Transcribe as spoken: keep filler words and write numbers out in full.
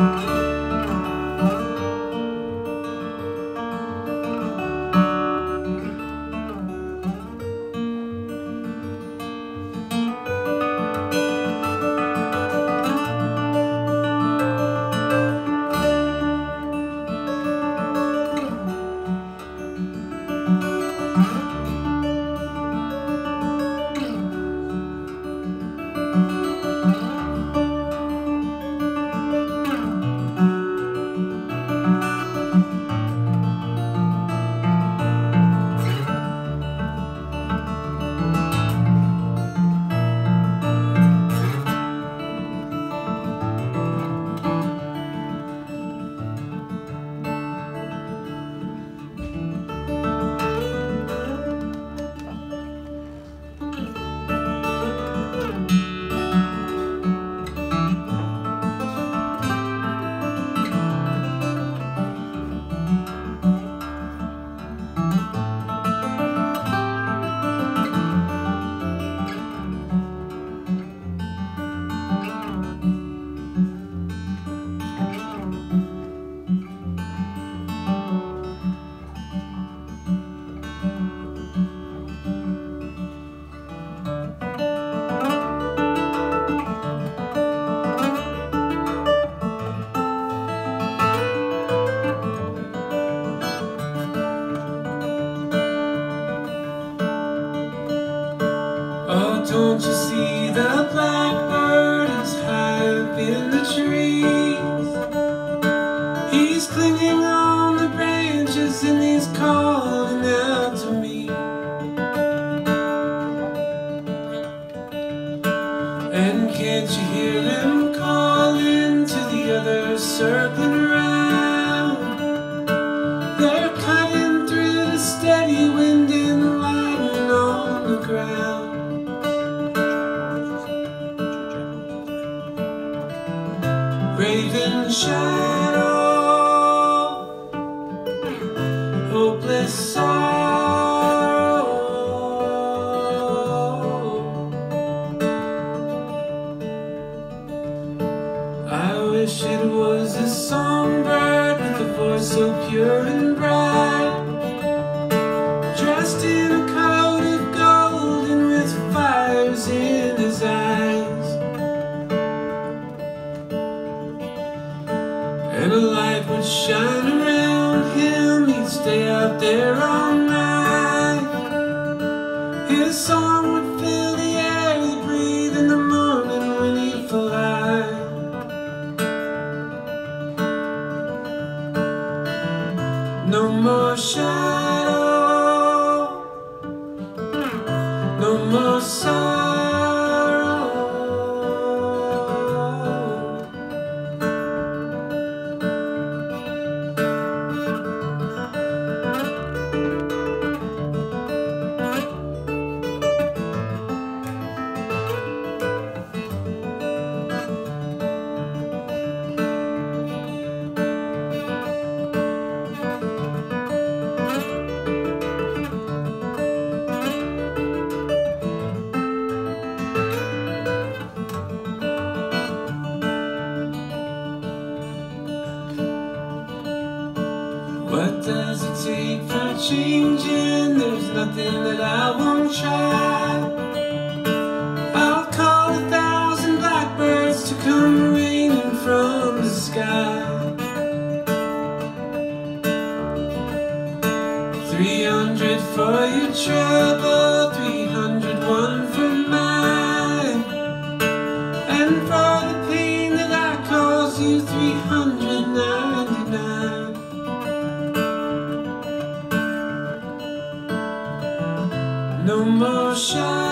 Don't you see the blackbird is high up in the trees? He's clinging on the branches and he's calling out to me. And can't you hear him calling to the others circling around? They're cutting through the steady wind and lighting on the ground. Raven shadow, hopeless sorrow. I wish it was a songbird with a voice so pure and bright, dressed in a coat of gold and with fires in his eyes. And a light would shine around him, he'd stay out there all night. His song would fill the air he'd breathe in the morning when he'd fly. No more shadow, no more sorrow. What does it take for changing? There's nothing that I won't try. I'll call a thousand blackbirds to come raining from the sky. Three hundred for your trouble, three hundred one for mine, and for the pain that I caused you, three hundred ninety-nine. No more shine.